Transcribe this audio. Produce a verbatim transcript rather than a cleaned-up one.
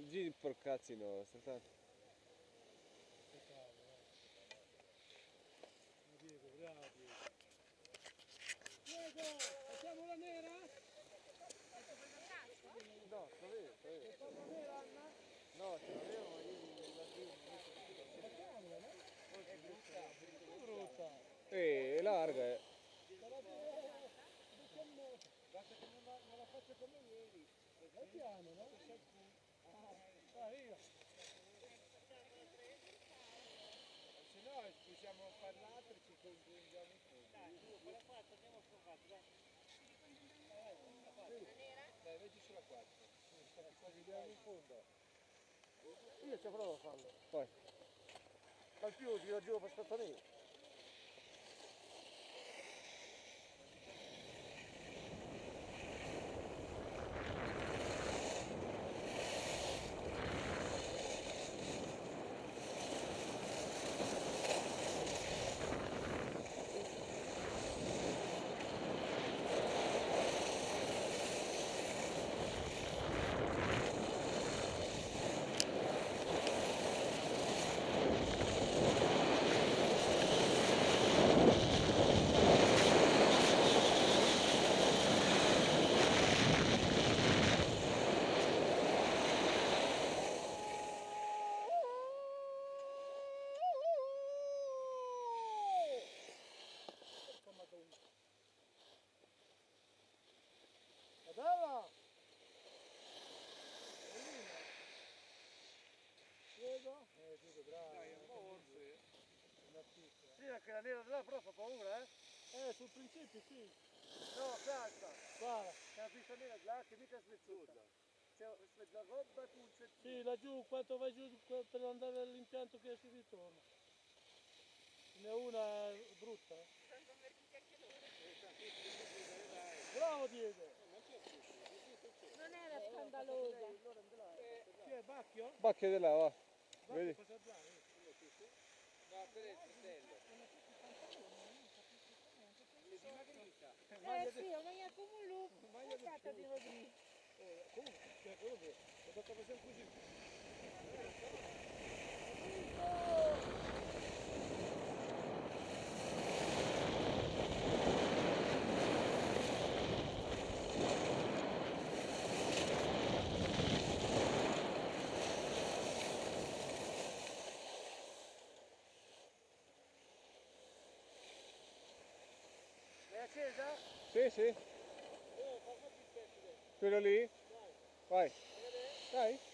giri per cazzi nostri. Diego, bravo Diego. Diego, facciamo la nera? No, sapevo, sapevo. Facciamo la nera, Anna? No, ce l'avevo, ma io la Facciamola, no? È brutta, è brutta. Eh, è larga, eh. Basta che non la, non la faccia come ieri. È piano, no? Ah, io. Se no possiamo fare l'altro e ci congiungiamo in fondo. Dai, tu quella quattro andiamo sulla quattro, dai. Dai, vedi sulla quattro. Andiamo in fondo. Io ci provo a farlo. Poi. Al più tiro giù per aspettare. È bella! Bellina! Diego? Eh, Diego, bravo! Dai, un po' orse! Una piccola! Sì, anche la nera là però fa paura, eh? Eh, sul principio sì! No, calma! Guarda! C'è la pista nera là che mica svezzuta! C'è la roba e pulce! Sì, laggiù, quanto vai giù per andare all'impianto che si ritorna! Ce n'è una brutta! Sono convertiti anche loro! Bravo Diego! Non era scandalosa. Chi è Bacchio? Bacchio di là, va. Vedi? Bacchio cosa già? No, quello è il fratello. È dimagrita. Eh sì, ho mangiato come un lupo. Guardate di Rodrigo. Comunque, cioè, quello che ho fatto facendo così. È accesa? Sì, sì. Quello lì? Vai. Dai.